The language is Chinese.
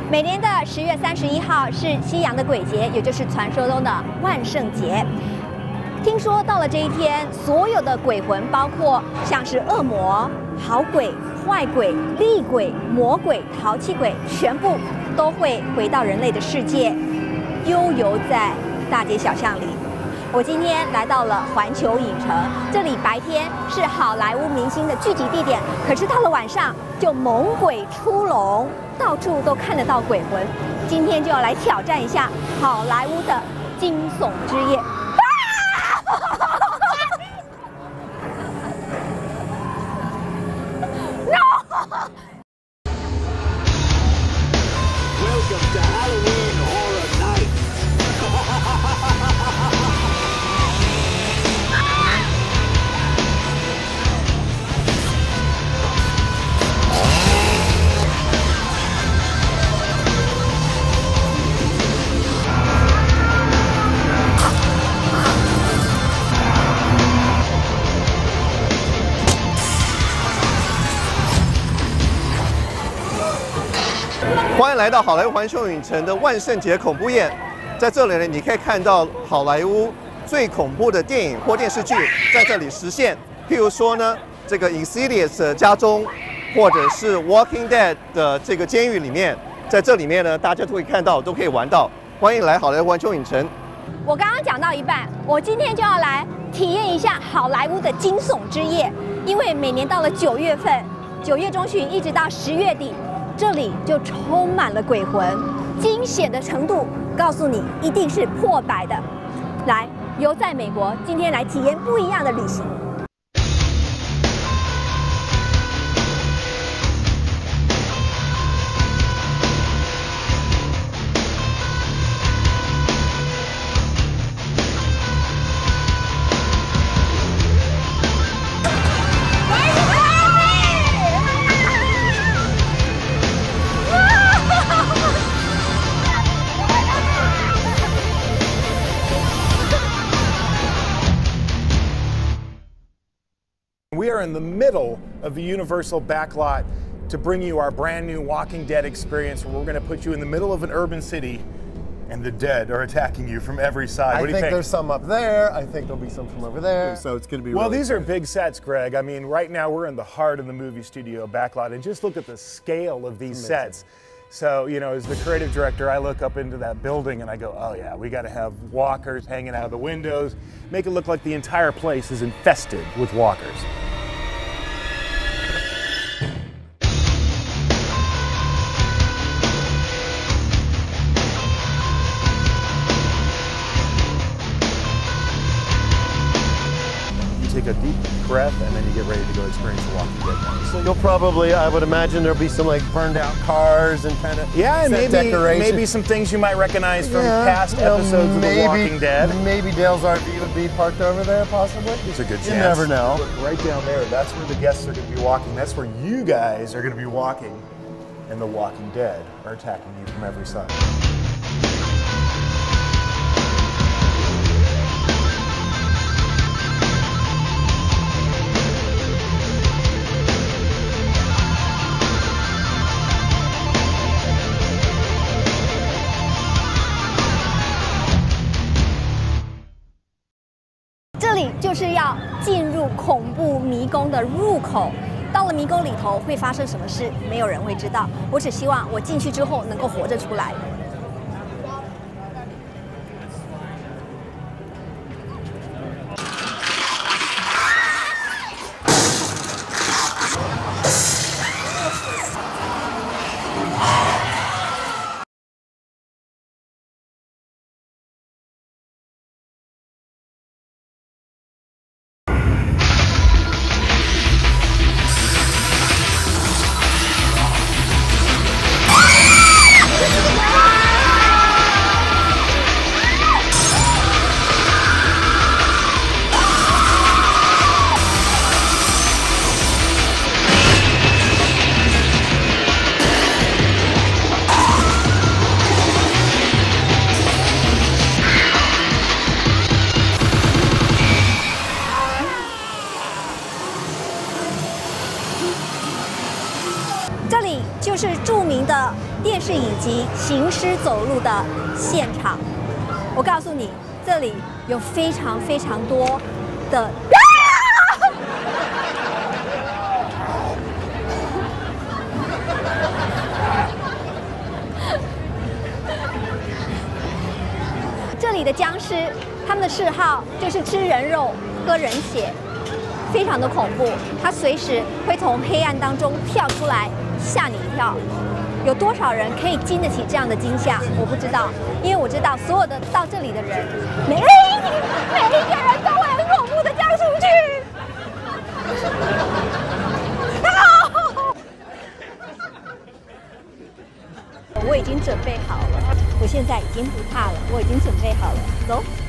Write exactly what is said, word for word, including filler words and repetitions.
每年的十月三十一号是西洋的鬼节，也就是传说中的万圣节。听说到了这一天，所有的鬼魂，包括像是恶魔、好鬼、坏鬼、厉鬼、魔鬼、淘气鬼，全部都会回到人类的世界，悠游在大街小巷里。我今天来到了环球影城，这里白天是好莱坞明星的聚集地点，可是到了晚上就猛鬼出笼，到处都看得到鬼魂。今天就要来挑战一下好莱坞的惊悚之夜。 Welcome to Halloween Horror Nights. 欢迎来到好莱坞环球影城的万圣节恐怖夜，在这里呢，你可以看到好莱坞最恐怖的电影或电视剧在这里实现。譬如说呢，这个 Insidious 的家中，或者是 Walking Dead 的这个监狱里面，在这里面呢，大家都会看到，都可以玩到。欢迎来好莱坞环球影城。 我刚刚讲到一半，我今天就要来体验一下好莱坞的惊悚之夜，因为每年到了九月份，九月中旬一直到十月底。这里就充满了鬼魂，惊险的程度告诉你一定是破百的。来，游在美国，今天来体验不一样的旅行。 We are in the middle of the Universal backlot to bring you our brand new Walking Dead experience, where we're going to put you in the middle of an urban city and the dead are attacking you from every side. I What do you think, think? there's some up there. I think there'll be some from over there. So it's going to be Well, really these are great. big sets, Greg. I mean, right now we're in the heart of the movie studio backlot, and just look at the scale of these sets. So, you know, as the creative director, I look up into that building and I go, oh yeah, we got to have walkers hanging out of the windows, make it look like the entire place is infested with walkers. Take a deep breath and then you get ready to go experience the Walking Dead now. So you'll probably, I would imagine there'll be some like burned out cars and kind of yeah, and maybe decoration. maybe some things you might recognize from yeah, past you know, episodes maybe, of The Walking Dead. Maybe Dale's R V would be parked over there, possibly. There's a good chance. You never know. Look, right down there, that's where the guests are going to be walking. That's where you guys are going to be walking, and the Walking Dead are attacking you from every side. .这里就是要进入恐怖迷宫的入口。到了迷宫里头会发生什么事，没有人会知道。我只希望我进去之后能够活着出来。Ah! 这里就是著名的电视影集《行尸走肉》的现场。我告诉你，这里有非常非常多的。这里的僵尸，他们的嗜好就是吃人肉、喝人血，非常的恐怖。它随时会从黑暗当中跳出来，吓你一跳。有多少人可以经得起这样的惊吓？我不知道，因为我知道所有的到这里的人，每每一个人都会很恐怖的这样出去。我已经准备好了，我现在已经不怕了，我已经准备好了，走。